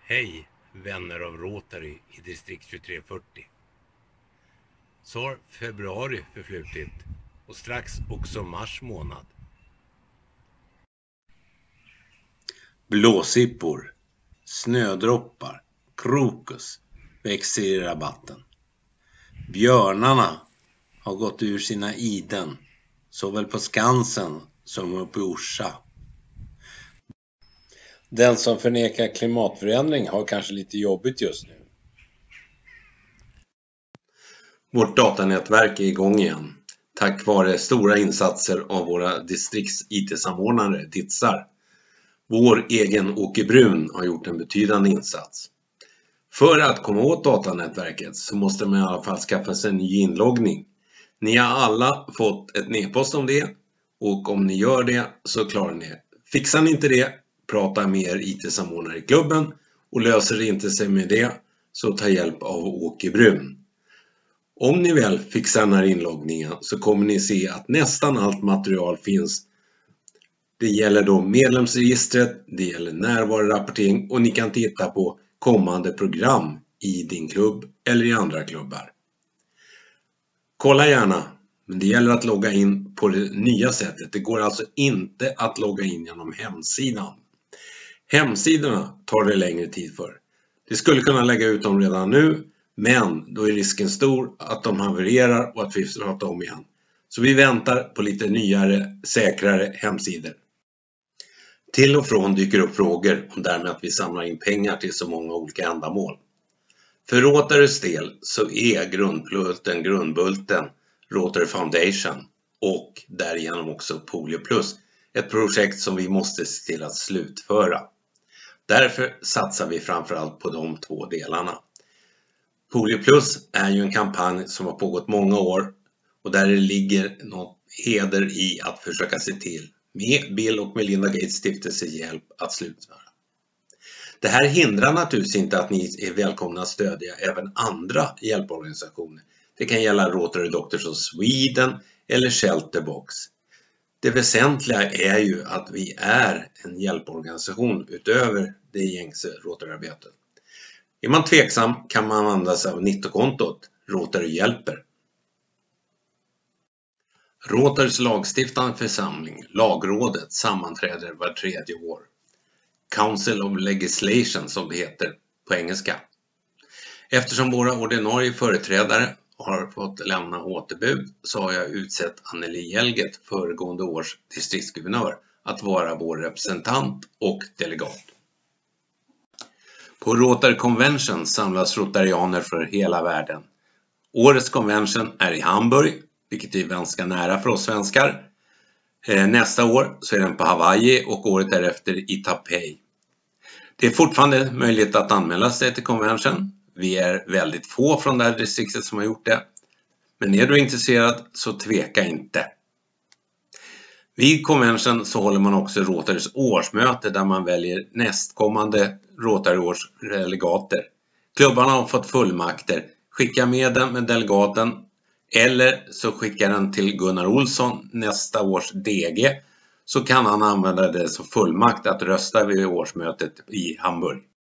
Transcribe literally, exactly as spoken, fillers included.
Hej vänner av Rotary i distrikt tjugotre fyrtio. Så har februari förflutit och strax också mars månad. Blåsippor, snödroppar, krokus växer i rabatten. Björnarna har gått ur sina iden, såväl på Skansen som uppe i Orsa. Den som förnekar klimatförändring har kanske lite jobbigt just nu. Vårt datanätverk är igång igen, tack vare stora insatser av våra distrikts-I T-samordnare, D I T S-ar. Vår egen Åke Brun har gjort en betydande insats. För att komma åt datanätverket så måste man i alla fall skaffa sig en ny inloggning. Ni har alla fått ett e-post om det, och om ni gör det så klarar ni det. Fixar ni inte det, prata med er I T-samordnare i klubben, och löser det inte sig med det så ta hjälp av Åke Brun. Om ni väl fixar den här inloggningen så kommer ni se att nästan allt material finns. Det gäller då medlemsregistret, det gäller närvarorapportering, och ni kan titta på kommande program i din klubb eller i andra klubbar. Kolla gärna, men det gäller att logga in på det nya sättet. Det går alltså inte att logga in genom hemsidan. Hemsidorna tar det längre tid för. Det skulle kunna lägga ut dem redan nu, men då är risken stor att de havererar och att vi startar om igen. Så vi väntar på lite nyare, säkrare hemsidor. Till och från dyker upp frågor om därmed att vi samlar in pengar till så många olika ändamål. För Rotarys del så är grundbulten, grundbulten Rotary Foundation och därigenom också Polio Plus ett projekt som vi måste se till att slutföra. Därför satsar vi framförallt på de två delarna. Polio Plus är ju en kampanj som har pågått många år och där det ligger något heder i att försöka se till med Bill och Melinda Gates stiftelse hjälp att slutföra. Det här hindrar naturligtvis inte att ni är välkomna att stödja även andra hjälporganisationer. Det kan gälla Rotary Doctors of Sweden eller Shelterbox. Det väsentliga är ju att vi är en hjälporganisation utöver det gängse Rotary-arbetet. Är man tveksam kan man använda sig av Nitto-kontot Rotary hjälper. Rotarys lagstiftande församling, lagrådet, sammanträder var tredje år. Council of Legislation som det heter på engelska. Eftersom våra ordinarie företrädare har fått lämna återbud så har jag utsett Anneli Jelget, föregående års distriktsguvernör, att vara vår representant och delegat. På Rotary Convention samlas rotarianer för hela världen. Årets convention är i Hamburg, vilket är ganska nära för oss svenskar. Nästa år så är den på Hawaii och året därefter i Taipei. Det är fortfarande möjligt att anmäla sig till convention. Vi är väldigt få från det här distriktet som har gjort det. Men är du intresserad så tveka inte. Vid convention så håller man också Rotarys årsmöte där man väljer nästkommande Rotary-års delegater. Klubbarna har fått fullmakter. Skicka med den med delegaten eller så skickar den till Gunnar Olsson, nästa års D G, så kan han använda det som fullmakt att rösta vid årsmötet i Hamburg.